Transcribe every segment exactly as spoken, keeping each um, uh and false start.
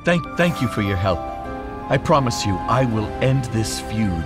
Thank, thank you for your help. I promise you, I will end this feud.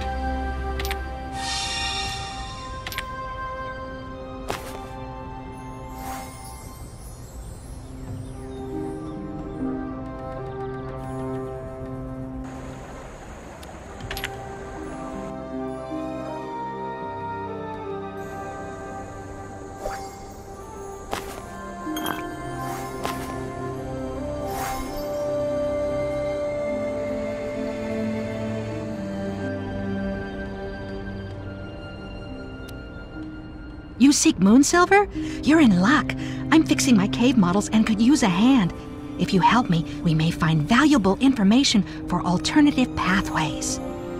You seek Moonsilver? You're in luck. I'm fixing my cave models and could use a hand. If you help me, we may find valuable information for alternative pathways.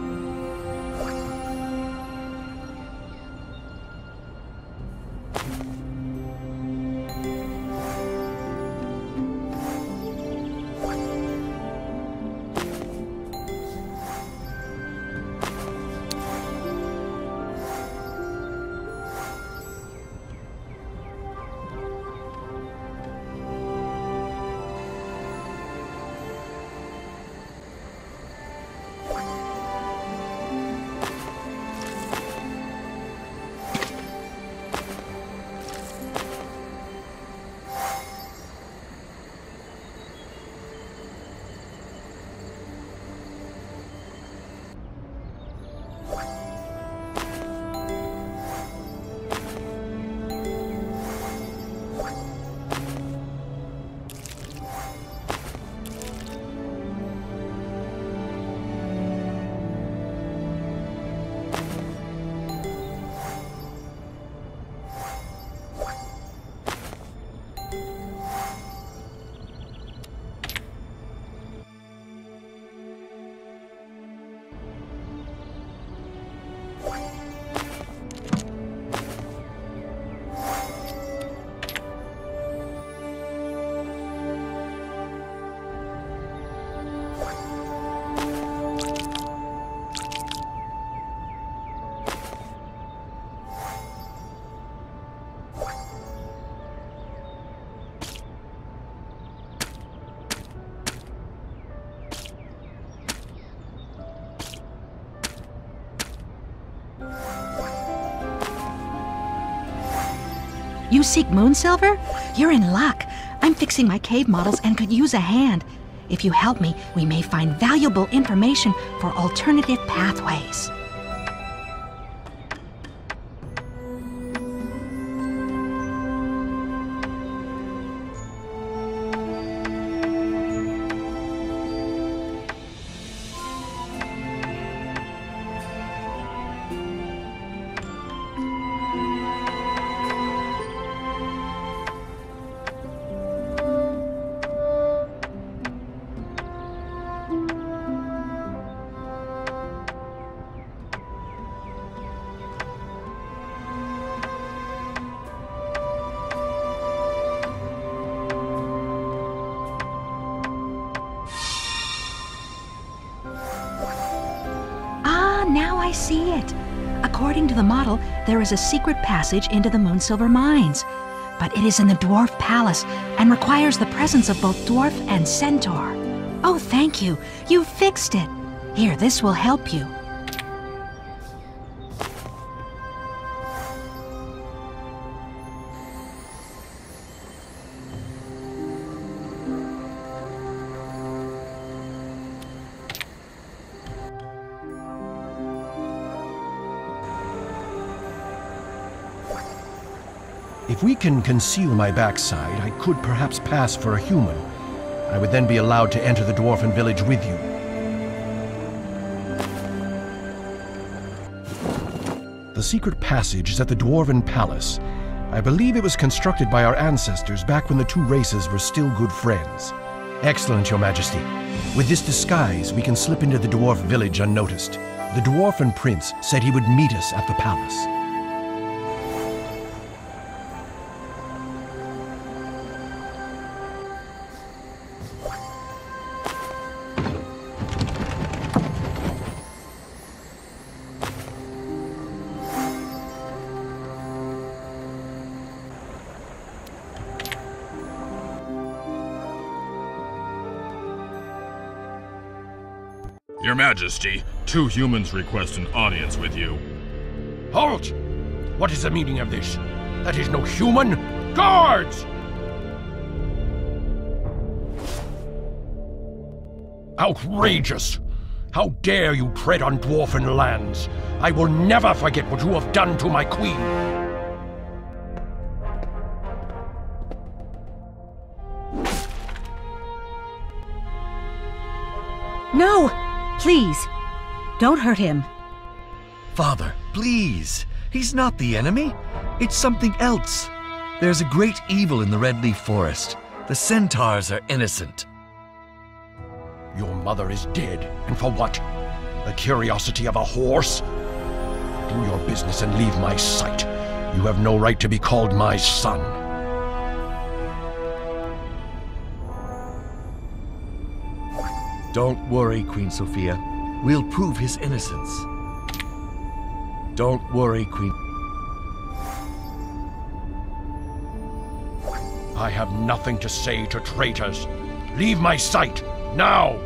You seek Moonsilver? You're in luck. I'm fixing my cave models and could use a hand. If you help me, we may find valuable information for alternative pathways. Now I see it. According to the model, there is a secret passage into the Moonsilver mines. But it is in the Dwarf Palace and requires the presence of both Dwarf and Centaur. Oh, thank you. You fixed it. Here, this will help you. If we can conceal my backside, I could perhaps pass for a human. I would then be allowed to enter the dwarven village with you. The secret passage is at the Dwarven Palace. I believe it was constructed by our ancestors back when the two races were still good friends. Excellent, Your Majesty. With this disguise, we can slip into the dwarf village unnoticed. The dwarfen prince said he would meet us at the palace. Your Majesty, two humans request an audience with you. Halt! What is the meaning of this? That is no human! Guards! Outrageous! How dare you tread on dwarven lands? I will never forget what you have done to my queen! No! Please! Don't hurt him. Father, please. He's not the enemy. It's something else. There's a great evil in the Redleaf forest. The centaurs are innocent. Your mother is dead, and for what? The curiosity of a horse? Do your business and leave my sight. You have no right to be called my son. Don't worry, Queen Sophia. We'll prove his innocence. Don't worry, Queen... I have nothing to say to traitors. Leave my sight, now!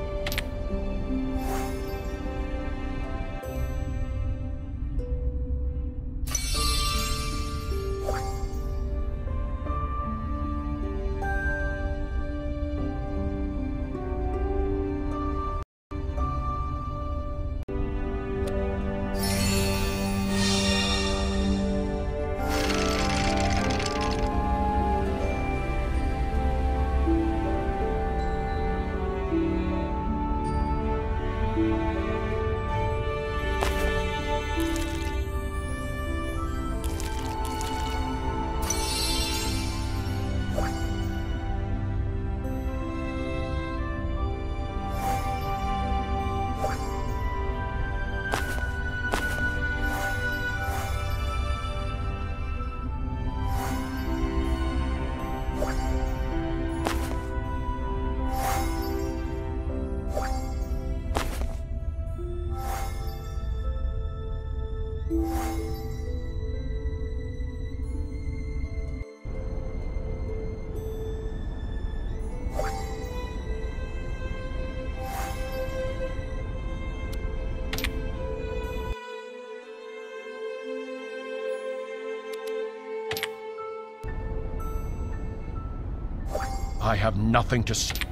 I have nothing to say.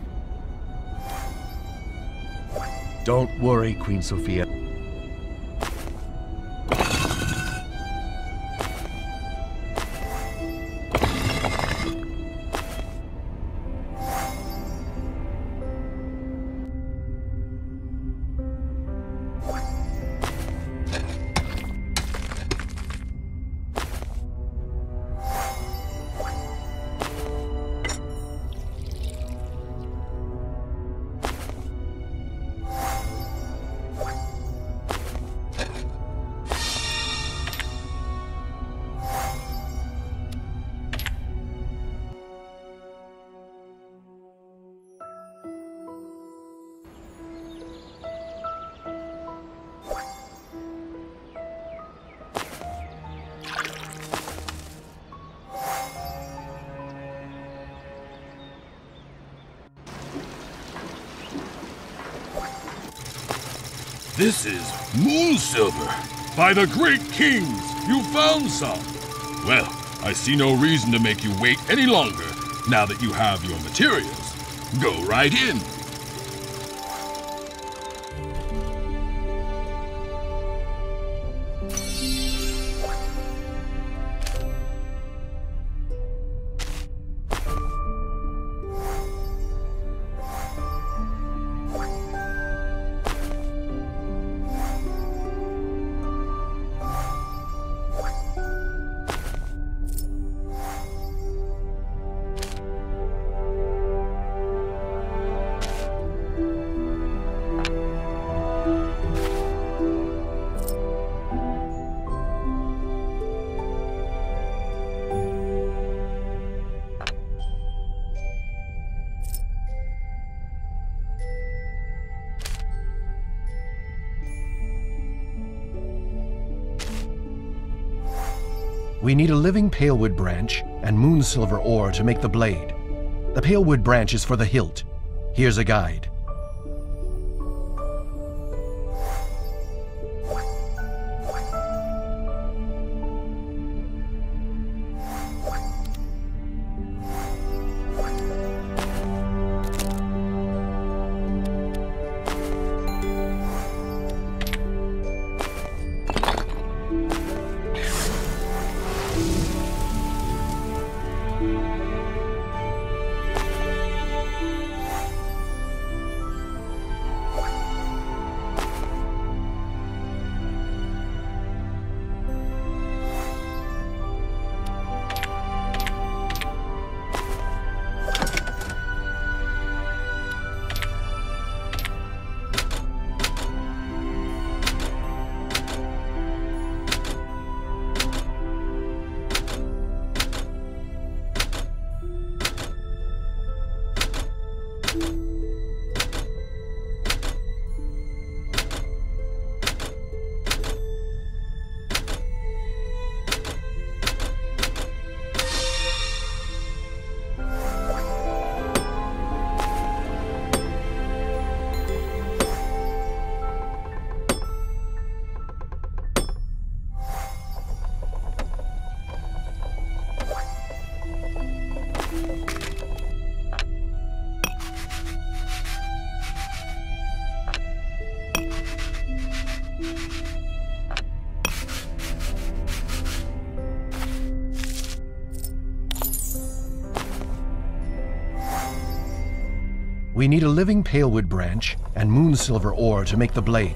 Don't worry, Queen Sophia. This is moon silver. By the great kings, you found some. Well, I see no reason to make you wait any longer now that you have your materials. Go right in. We need a living palewood branch and moon silver ore to make the blade. The palewood branch is for the hilt. Here's a guide. We need a living palewood branch and moonsilver ore to make the blade.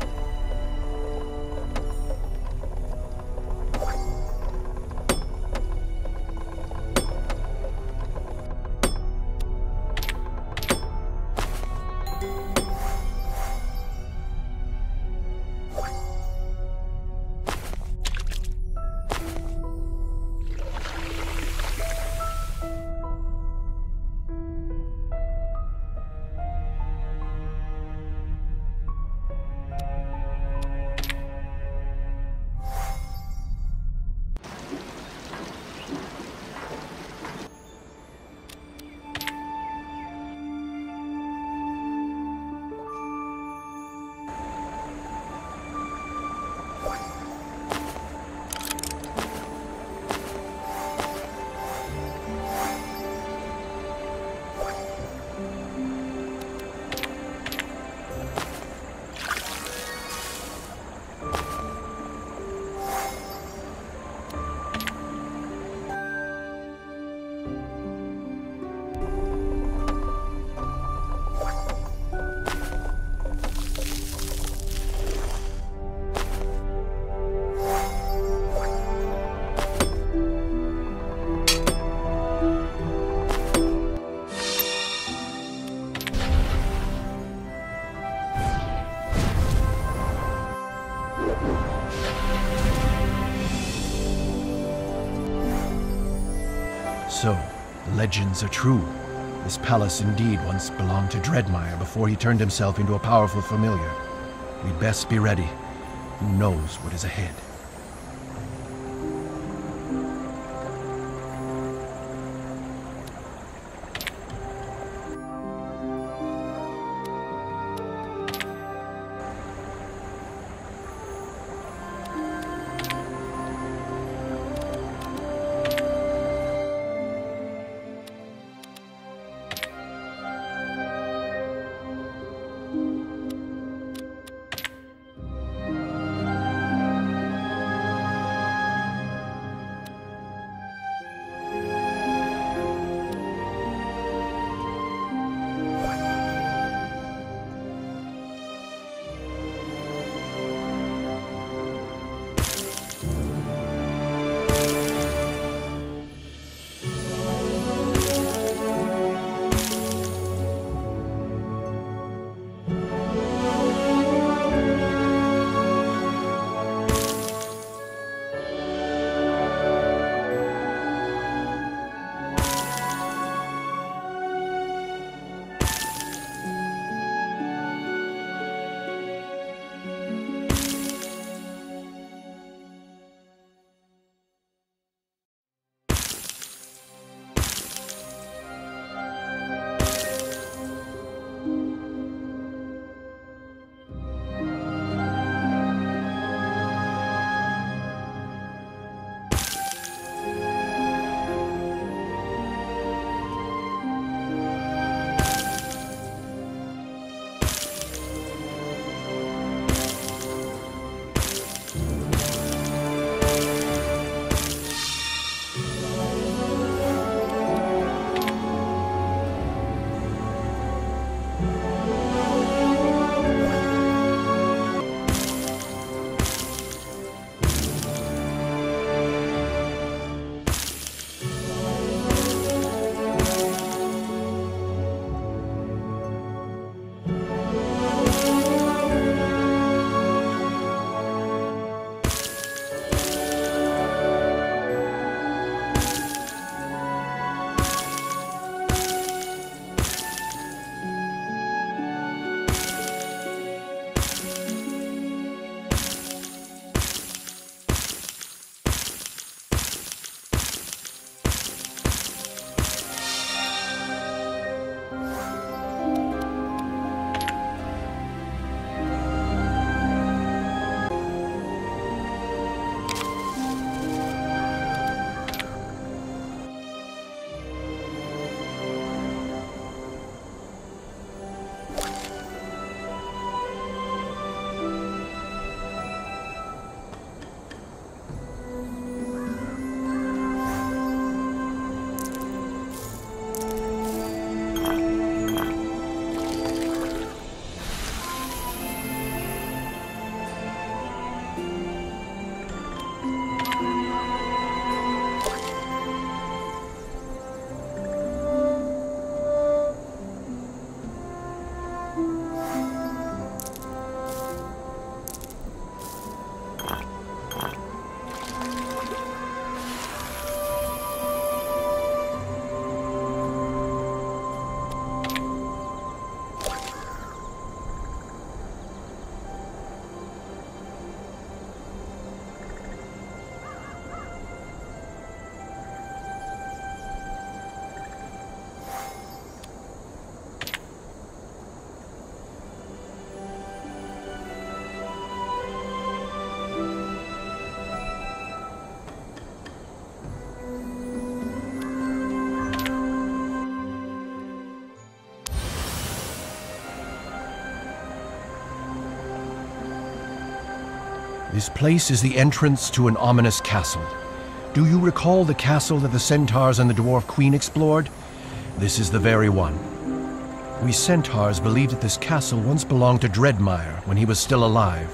So, the legends are true. This palace indeed once belonged to Dreadmire before he turned himself into a powerful familiar. We'd best be ready. Who knows what is ahead? This place is the entrance to an ominous castle. Do you recall the castle that the centaurs and the dwarf queen explored? This is the very one. We centaurs believe that this castle once belonged to Dreadmire when he was still alive.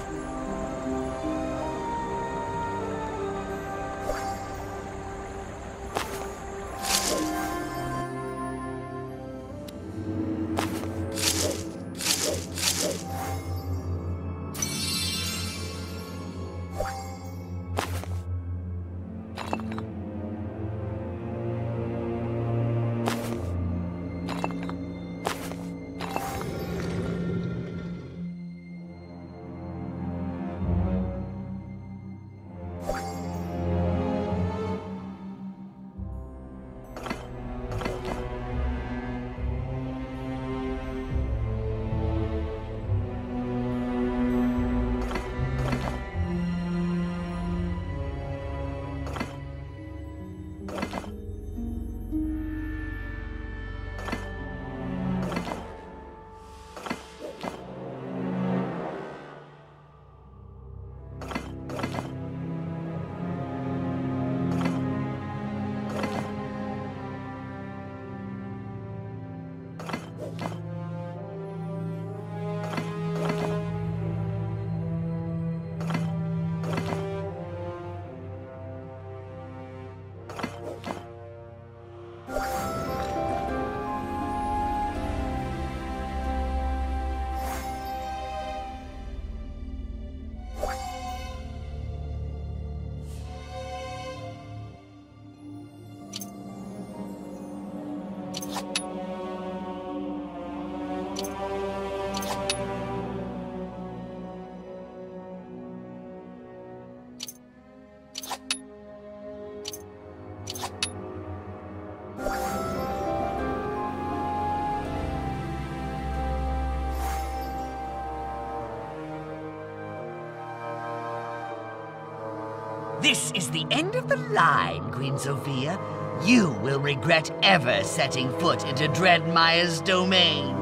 This is the end of the line, Queen Sophia. You will regret ever setting foot into Dreadmire's domain.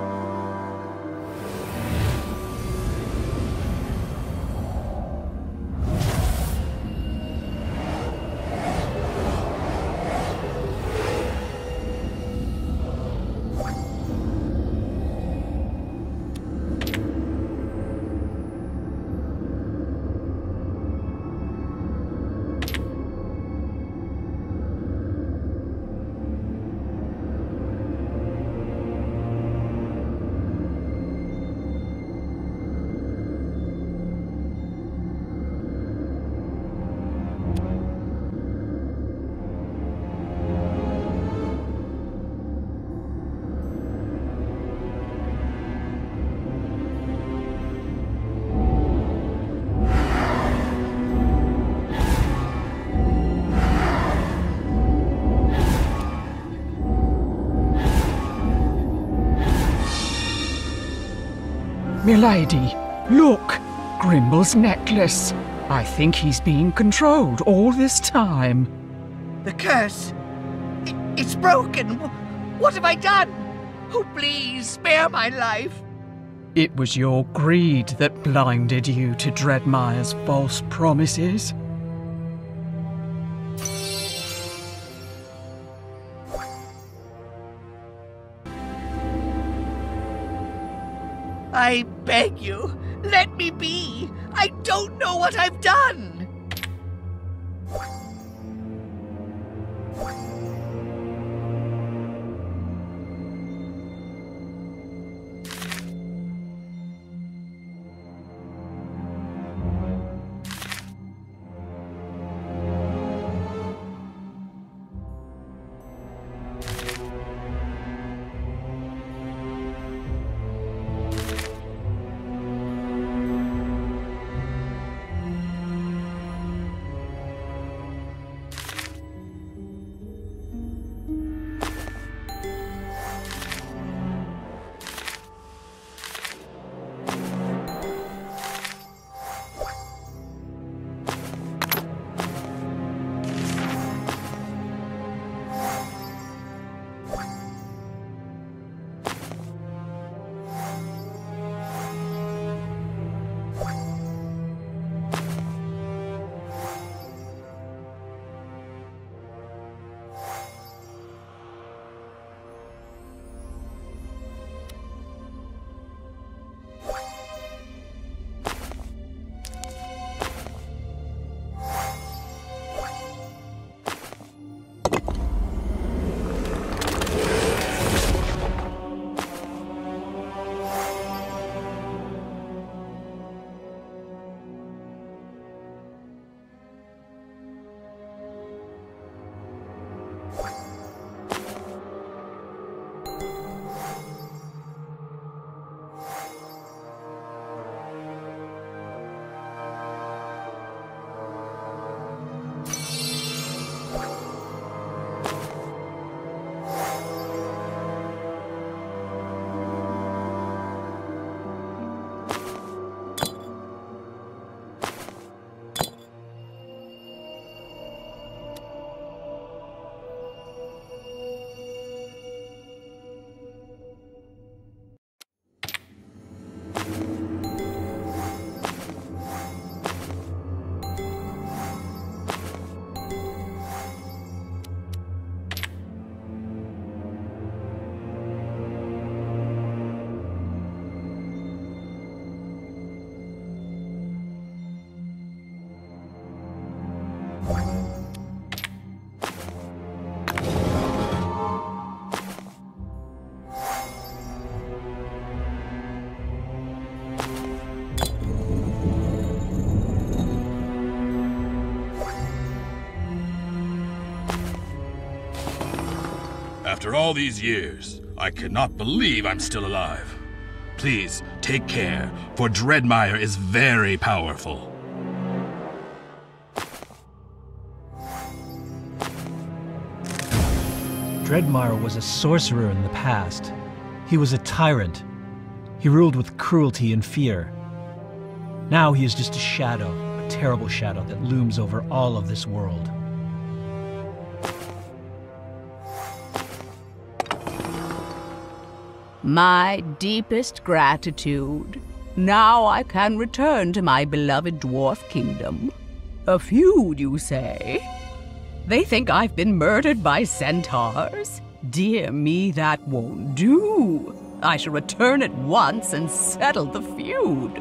Milady, look! Grimble's necklace. I think he's being controlled all this time. The curse! It, it's broken! What have I done? Oh, please, spare my life! It was your greed that blinded you to Dreadmire's false promises. I beg you, let me be! I don't know what I've done! After all these years, I cannot believe I'm still alive. Please, take care, for Dreadmire is very powerful. Dreadmire was a sorcerer in the past. He was a tyrant. He ruled with cruelty and fear. Now he is just a shadow, a terrible shadow that looms over all of this world. My deepest gratitude. Now I can return to my beloved dwarf kingdom. A feud, you say? They think I've been murdered by centaurs? Dear me, that won't do. I shall return at once and settle the feud.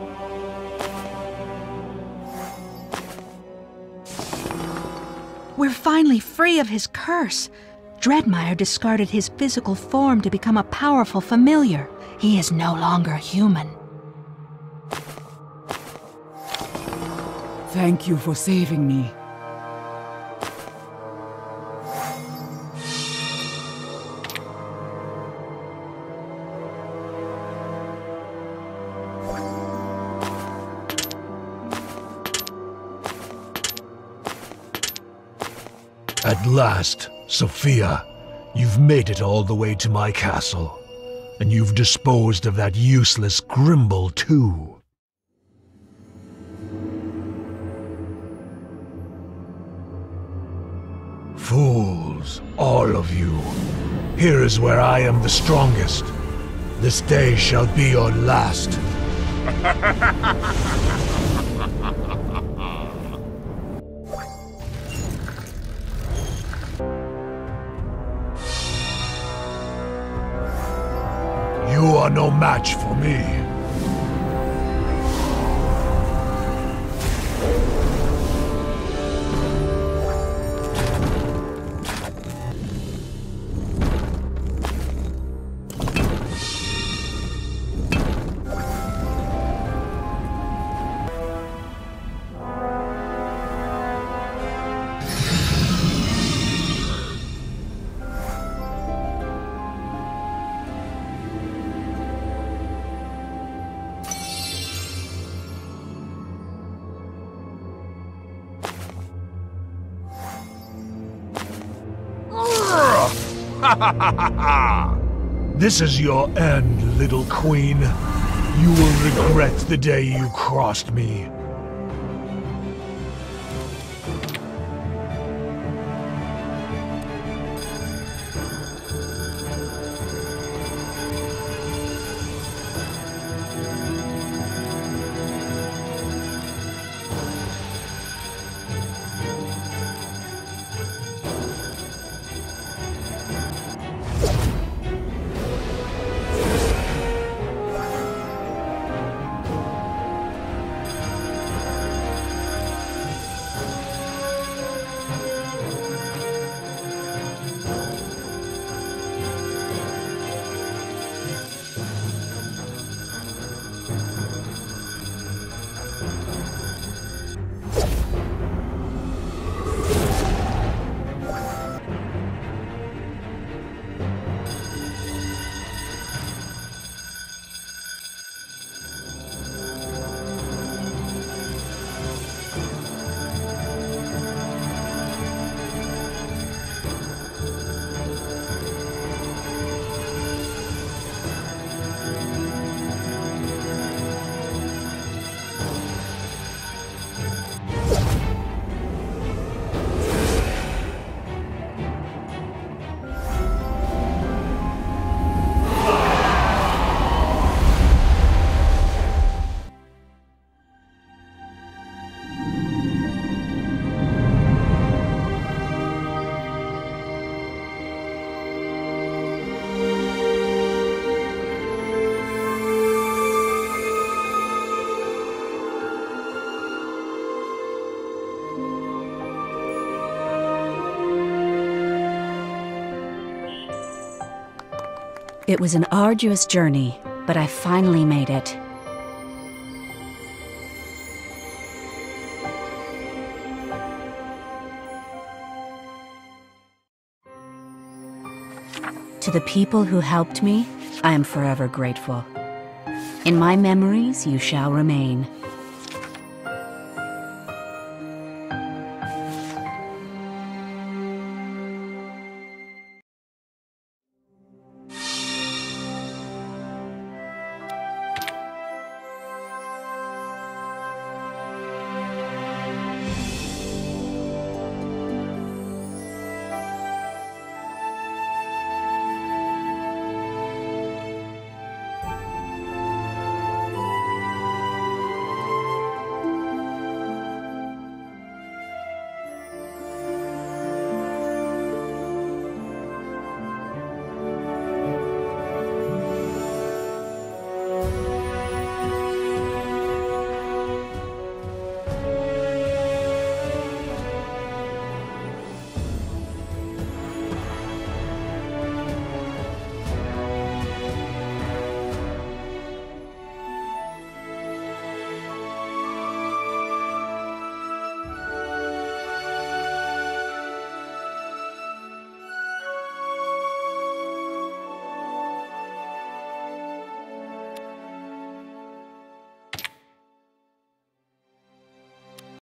We're finally free of his curse. Dreadmire discarded his physical form to become a powerful familiar. He is no longer human. Thank you for saving me. At last, Sophia, you've made it all the way to my castle. And you've disposed of that useless Grimble, too. Fools, all of you. Here is where I am the strongest. This day shall be your last. You are no match for me. This is your end, little queen. You will regret the day you crossed me. It was an arduous journey, but I finally made it. To the people who helped me, I am forever grateful. In my memories, you shall remain.